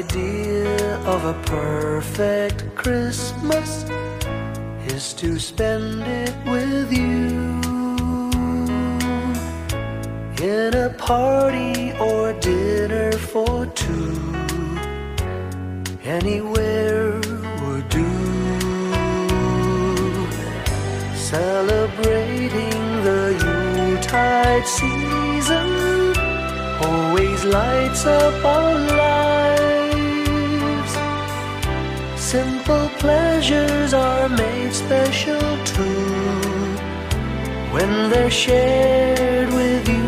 idea of a perfect Christmas is to spend it with you, in a party or dinner for two. Anywhere would do. Celebrating the Yuletide season always lights up our lives. Simple pleasures are made special too when they're shared with you.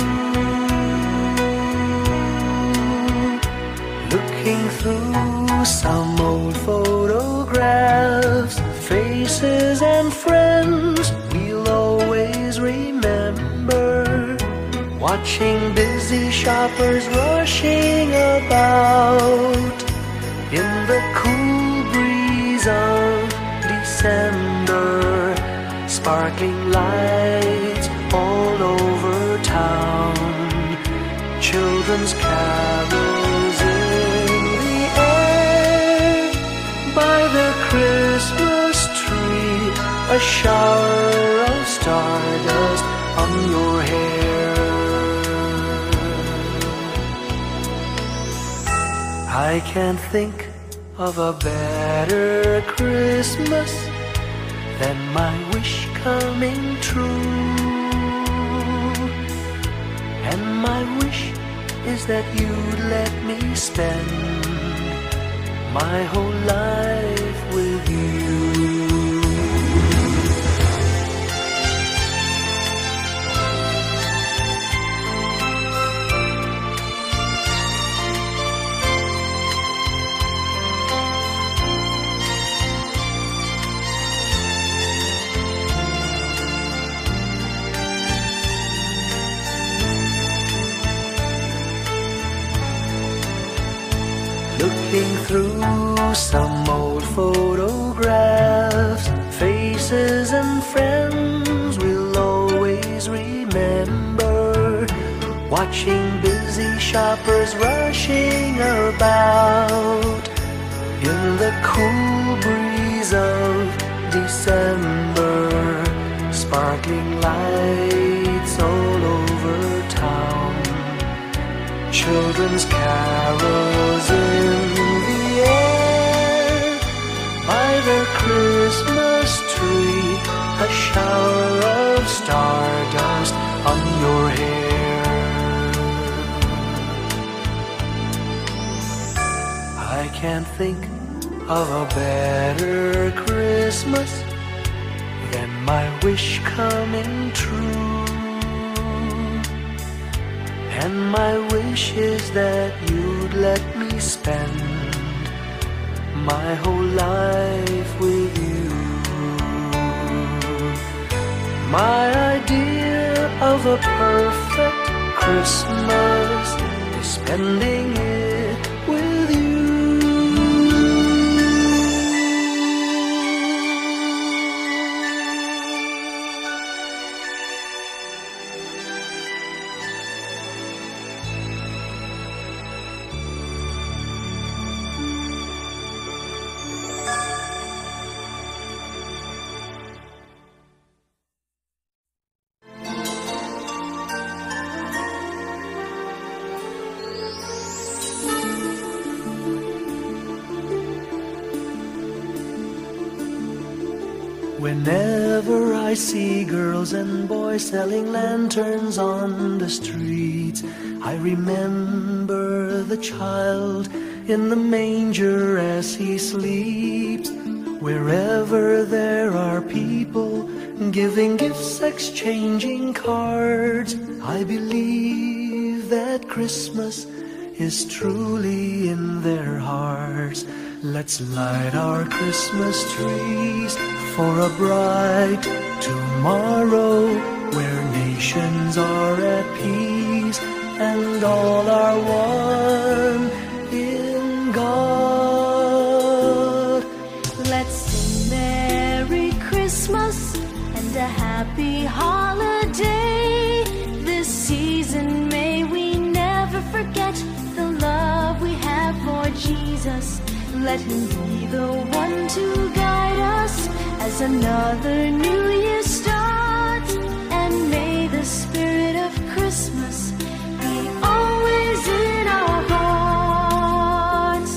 Looking through some old photographs, faces and friends we'll always remember. Watching busy shoppers rushing about in the cool breeze of December. Sparkling lights all over town, children's carols in the air. By the Christmas tree, a shower of stardust on your hair. I can't think of a better Christmas than my wish coming true. And my wish is that you'd let me spend my whole life with you. Looking through some old photographs, faces and friends we'll always remember. Watching busy shoppers rushing about in the cool breeze of December. Sparkling lights all over town, children's carols in the air. By the Christmas tree, a shower of stardust on your hair. I can't think of a better Christmas than my wish coming true. And my wish is that you'd let me spend my whole life with you. My idea of a perfect Christmas is spending it with you. Whenever I see girls and boys selling lanterns on the streets, I remember the child in the manger as he sleeps. Wherever there are people giving gifts, exchanging cards, I believe that Christmas is truly in their hearts. Let's light our Christmas trees for a bright tomorrow, where nations are at peace and all are one in God. Let's sing Merry Christmas and a happy holiday. This season may we never forget the love we have for Let him be the one to guide us as another new year starts. And may the spirit of Christmas be always in our hearts.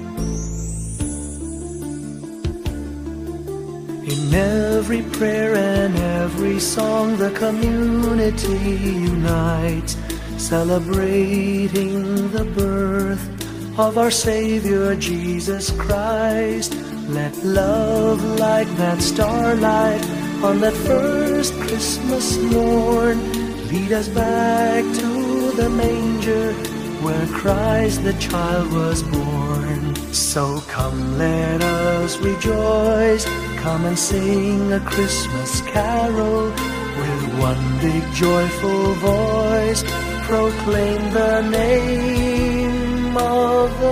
In every prayer and every song, the community unites, celebrating the birth of our Savior Jesus Christ. Let love like that starlight on that first Christmas morn lead us back to the manger where Christ the child was born. So come, let us rejoice, come and sing a Christmas carol with one big joyful voice. Proclaim the name of the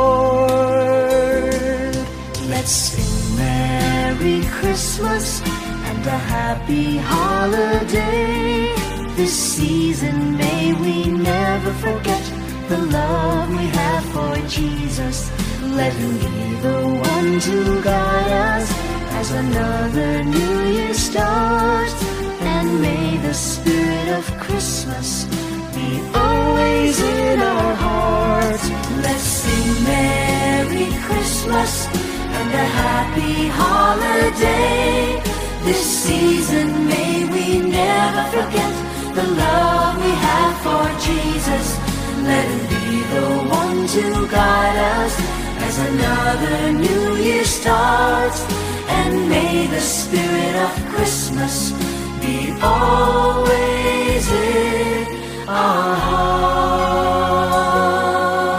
Lord. Let's sing Merry Christmas and a happy holiday. This season may we never forget the love we have for Jesus. Let him be the one to guide us as another new year starts. And may the spirit of Christmas be always in our hearts. Let's sing Merry Christmas and a happy holiday. This season may we never forget the love we have for Jesus. Let him be the one to guide us as another new year starts. And may the spirit of Christmas be always in our hearts.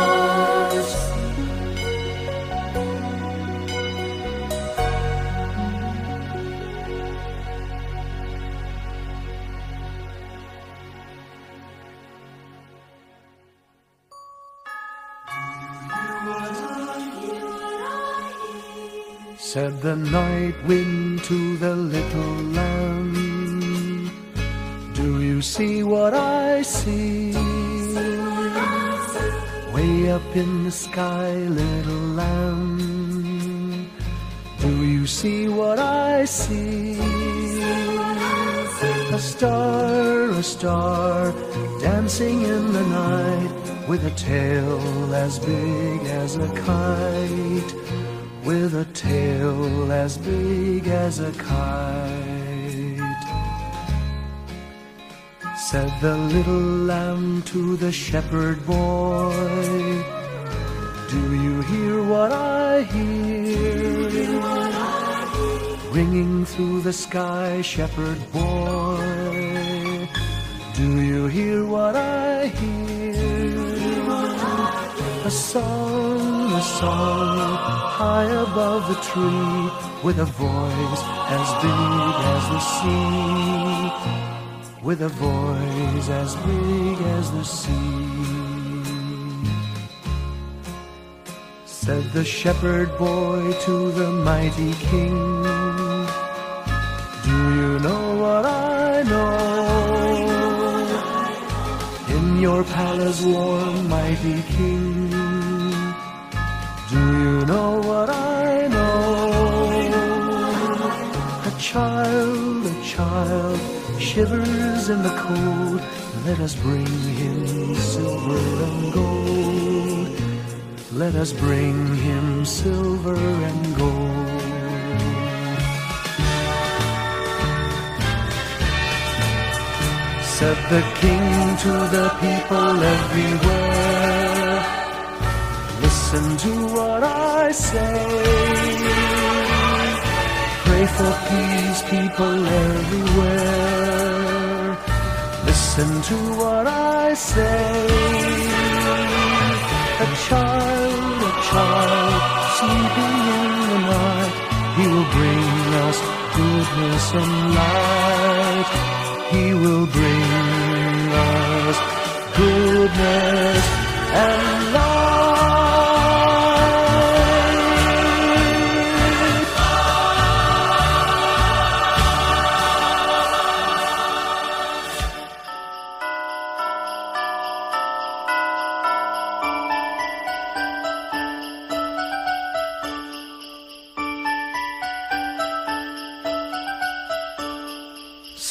Said the night wind to the little lamb, do you see what I see? Way up in the sky, little lamb, do you see what I see? A star, dancing in the night, with a tail as big as a kite. With a tail as big as a kite. Said the little lamb to the shepherd boy, do you hear what I hear? Ringing through the sky, shepherd boy, do you hear what I hear? A song, high above the tree, with a voice as big as the sea, with a voice as big as the sea. Said the shepherd boy to the mighty king, do you know what I know? In your palace warm, mighty king, do you know what I know? A child shivers in the cold. Let us bring him silver and gold. Let us bring him silver and gold. Said the king to the people everywhere, listen to what I say. Pray for peace, people everywhere. Listen to what I say. A child sleeping in the night, he will bring us goodness and light. He will bring us goodness and light.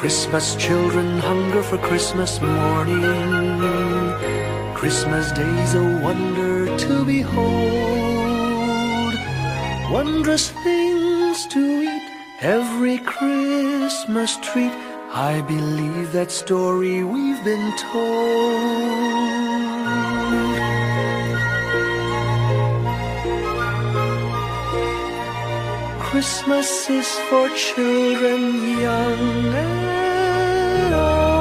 Christmas children hunger for Christmas morning. Christmas day's a wonder to behold. Wondrous things to eat, every Christmas treat. I believe that story we've been told. Christmas is for children young and old.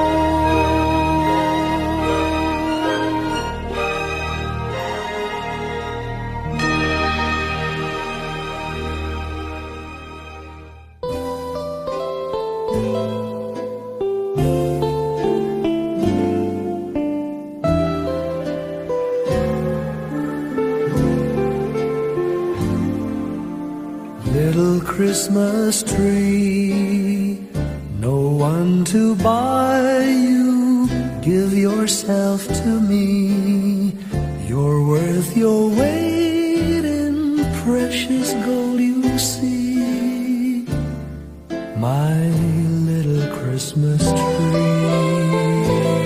Little Christmas tree, no one to buy you. Give yourself to me. You're worth your weight in precious gold, you see. My little Christmas tree.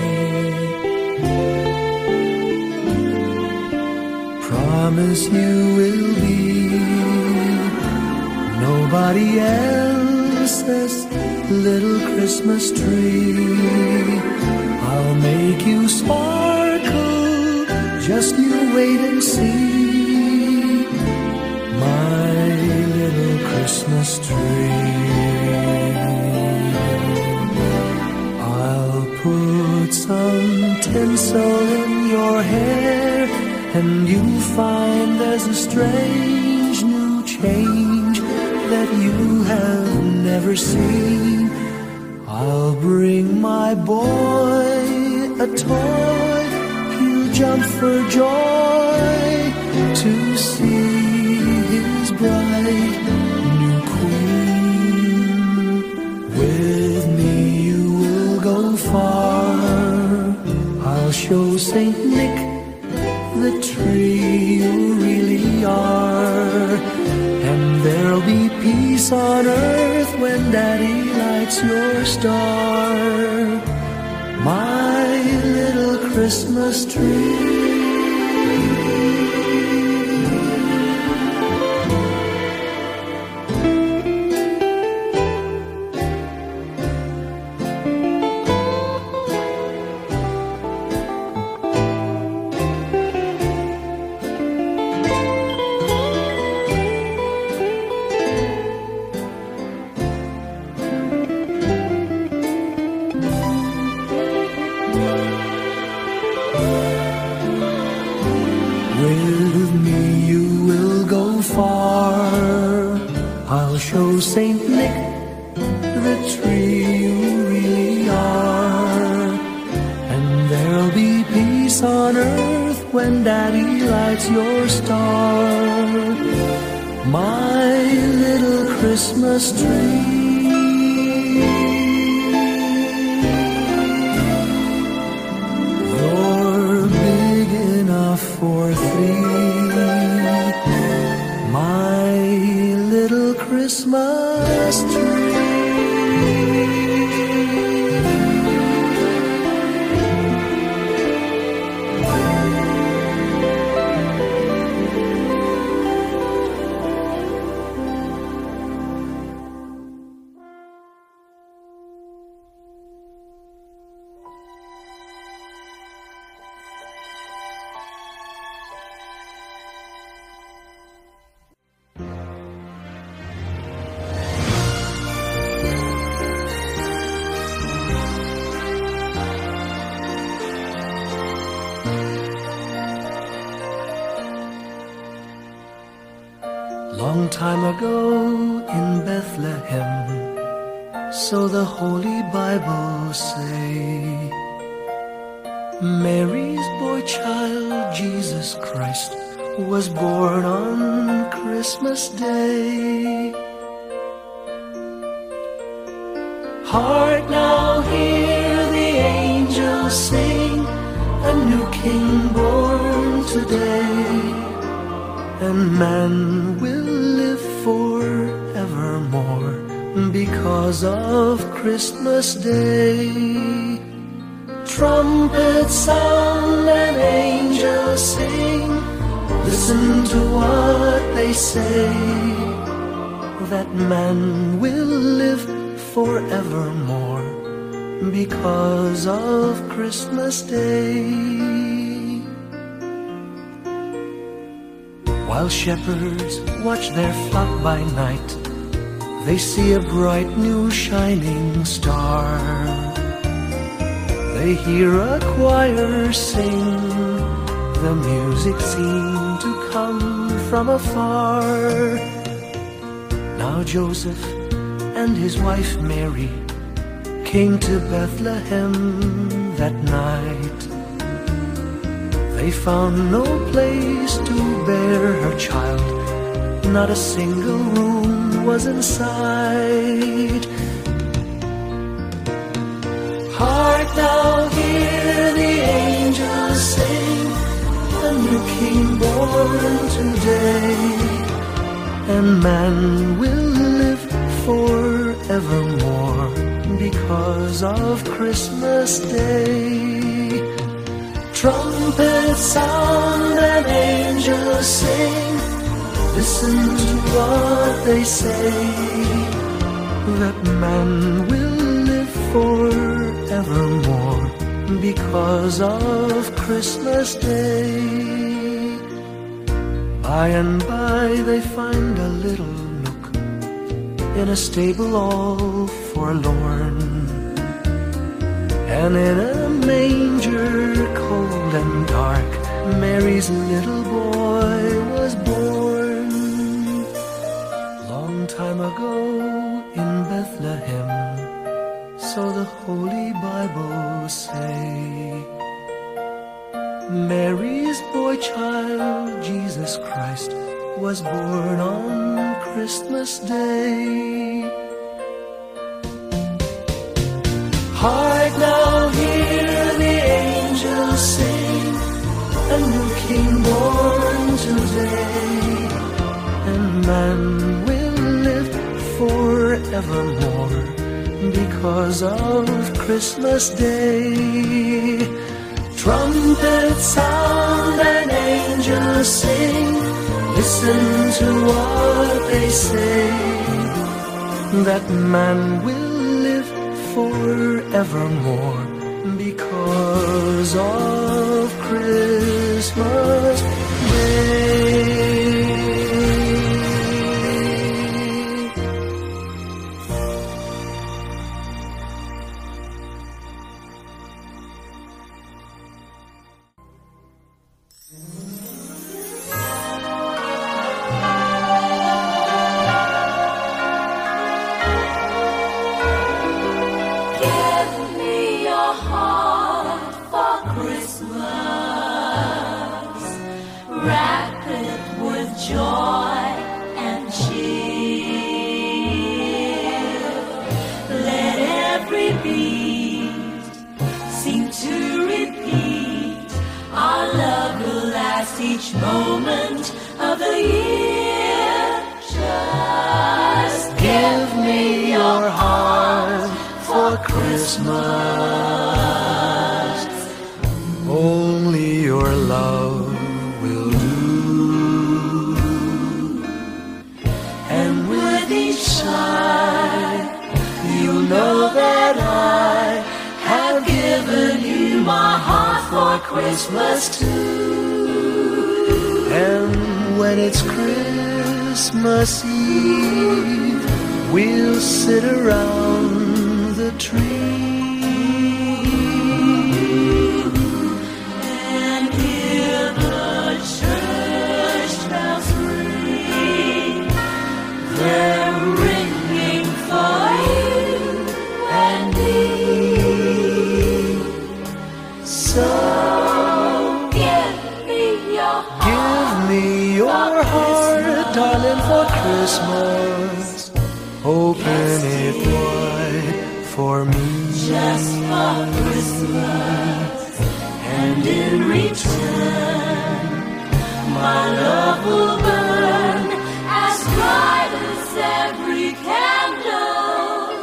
Promise you will be nobody else's little Christmas tree. I'll make you sparkle, just you wait and see. My little Christmas tree. I'll put some tinsel in your hair, and you'll find there's a strange new change that you have never seen. I'll bring my boy a toy. He'll jump for joy to see his bright new queen. With me you will go far. I'll show Saint Nick the tree you really are. And there'll be peace on earth when Daddy lights your star. My little Christmas tree. With me you will go far. I'll show Saint Nick the tree you really are. And there'll be peace on earth when Daddy lights your star. My little Christmas tree. For three, my little Christmas tree. Long time ago in Bethlehem, so the Holy Bible say, Mary's boy child, Jesus Christ, was born on Christmas Day. Heart, now hear the angels sing, a new King born today. And man will live forevermore because because of Christmas Day. Trumpets sound and angels sing, listen to what they say, that man will live forevermore because of Christmas Day. While shepherds watch their flock by night, they see a bright new shining star. They hear a choir sing, the music seemed to come from afar. Now Joseph and his wife Mary came to Bethlehem that night. They found no place to bear her child, not a single room was in sight. Hark now, hear the angels sing, a new king born today, and man will live forevermore because of Christmas Day. Trumpets sound and angels sing, listen to what they say, that man will live forevermore because of Christmas Day. By and by they find a little nook in a stable all forlorn, and in a manger cold and dark, Mary's little boy was born. Long time ago in Bethlehem, so the Holy Bible say, Mary's boy child, Jesus Christ, was born on Christmas Day. Hark now, hear the angels sing, a new king born today, and man will live forevermore because of Christmas Day. Trumpets sound and angels sing, listen to what they say, that man will live forevermore because of Christmas Day. Each moment of the year, just give me your heart for Christmas. Only your love will do, and with each sigh, you know that I have given you my heart for Christmas too. And when it's Christmas Eve, we'll sit around the tree and hear the church bells ring. They're ringing for you and me. So your heart, darling, for Christmas. Open it wide for me, just for Christmas. And in return, my love will burn as bright as every candle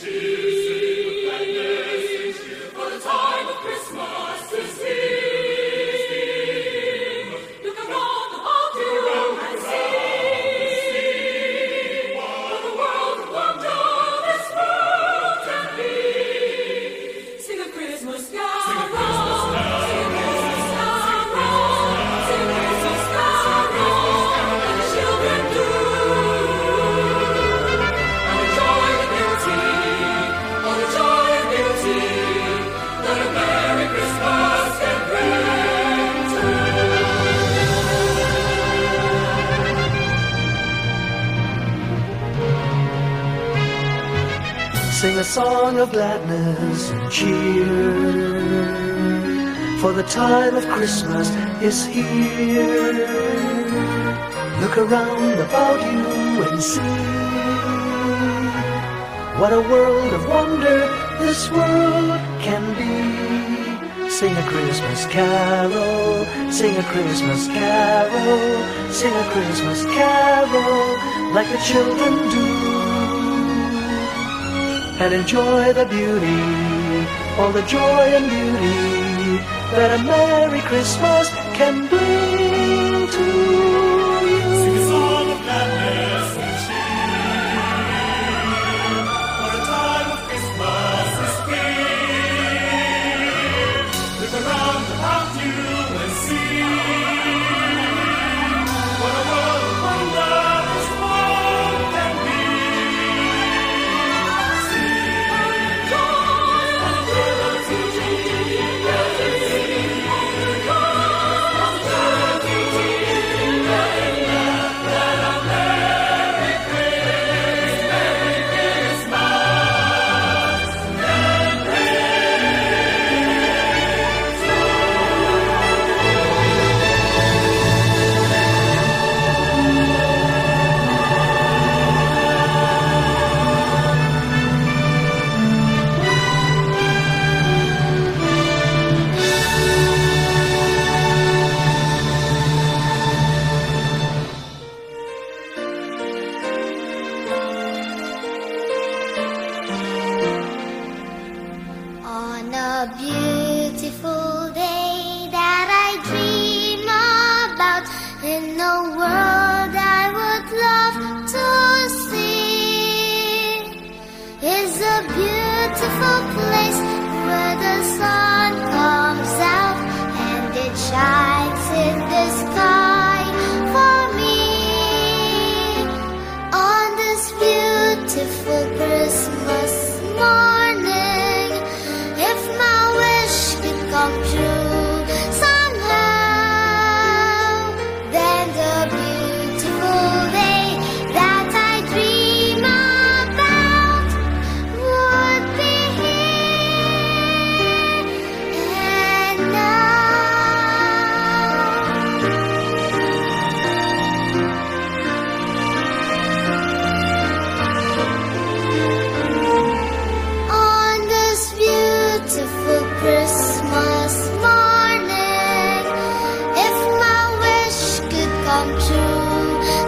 Sing a song of gladness and cheer, for the time of Christmas is here. Look around about you and see what a world of wonder this world can be. Sing a Christmas carol, sing a Christmas carol, sing a Christmas carol like the children do. And enjoy the beauty, all the joy and beauty that a Merry Christmas can bring to you. Sing a song of gladness and cheer, for the time of Christmas is here. Look around about you and see what a world of wonder this world can be. On a beautiful day that I dream about, in a world I would love to see, is a beautiful place where the sun comes out and it shines in the sky for me. On this beautiful Christmas morning, if my wish could come true somehow, then the beautiful day that I dream about would be here and on this beautiful Christmas morning, if my wish could come true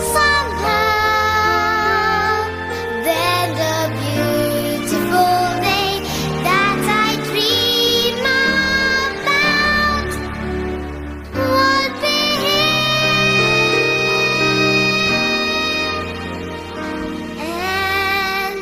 somehow, then the beautiful day that I dream about would be here and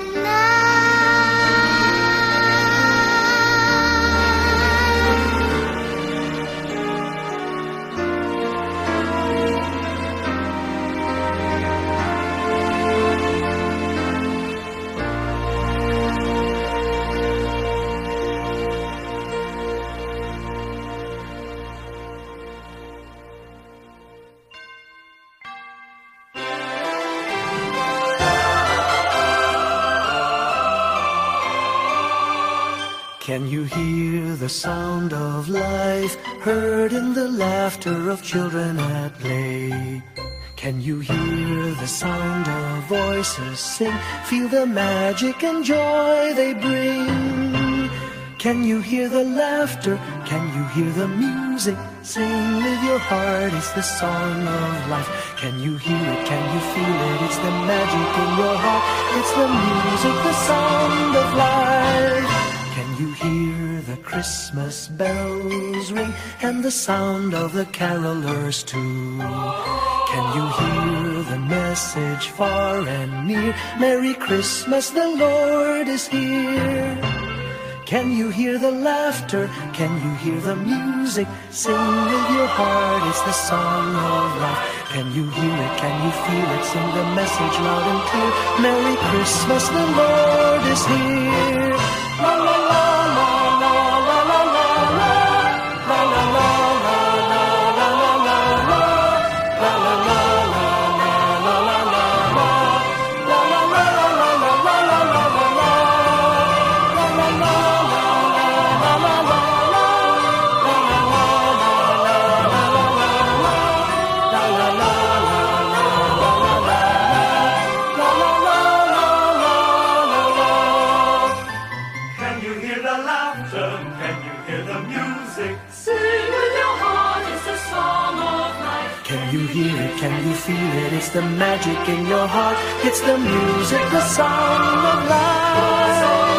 Can you hear the sound of life heard in the laughter of children at play? Can you hear the sound of voices sing, feel the magic and joy they bring? Can you hear the laughter? Can you hear the music? Sing with your heart, it's the song of life. Can you hear it? Can you feel it? It's the magic in your heart. It's the music, the sound of life. Christmas bells ring, and the sound of the carolers too. Can you hear the message far and near? Merry Christmas, the Lord is here. Can you hear the laughter? Can you hear the music? Sing with your heart, it's the song of life. Can you hear it? Can you feel it? Sing the message loud and clear. Merry Christmas, the Lord is here. La la la la la la la la la la la la la la la la Can you feel it? It's the magic in your heart. It's the music, the song of life.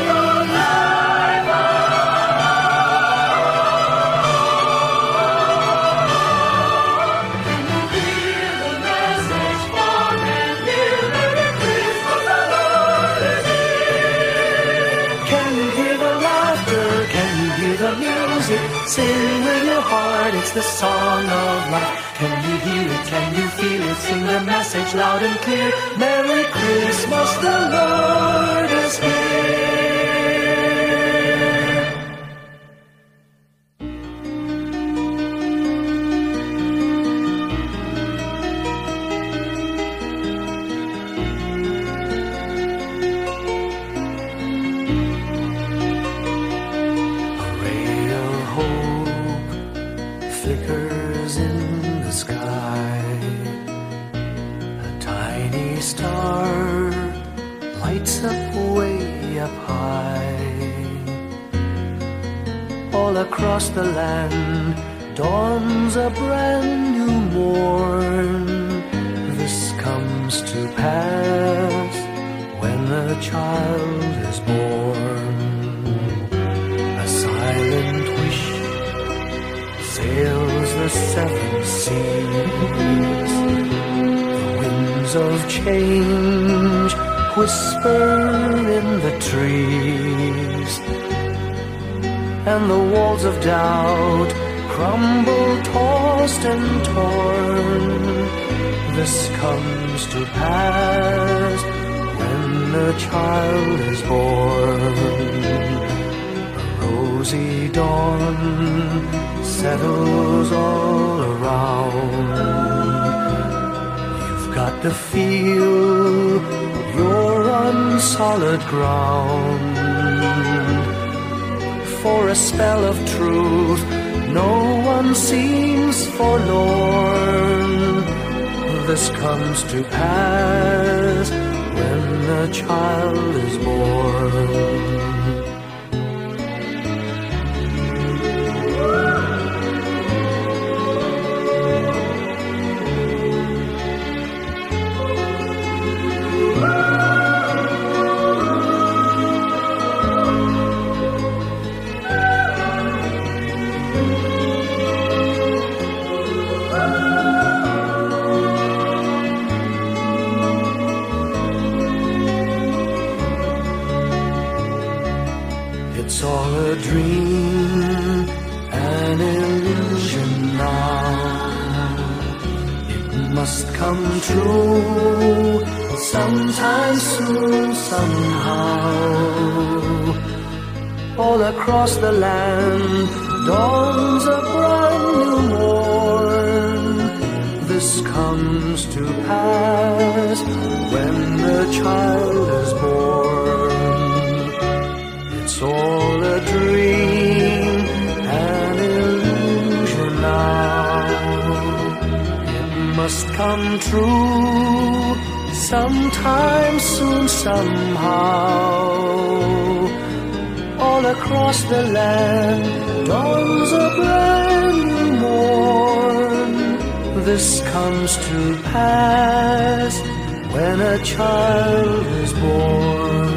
Can you hear the message far and near? Merry Christmas, the Lord is here. Can you hear the laughter? Can you hear the music? Sing with your heart. It's the song of life. Can you hear it? Can you feel it? Sing the message loud and clear. Merry Christmas, the Lord is here. A ray of hope flickers in the sky. A tiny star lights up way up high. All across the land dawns a brand new morn. This comes to pass when a child is born. A silent wish sails the seven seas. The winds of change whisper in the trees, and the walls of doubt crumble, tossed and torn. This comes to pass when a child is born. A rosy dawn settles all around. You've got to feel you're on solid ground. For a spell of truth, no one seems forlorn. This comes to pass when a child is born. It's all a dream, an illusion now. It must come true sometime soon, somehow. All across the land dawns a brand new morn. This comes to pass when the child is born. It's all a dream, an illusion now. It must come true sometime soon, somehow. All across the land dawns a brand new morn. This comes to pass when a child is born.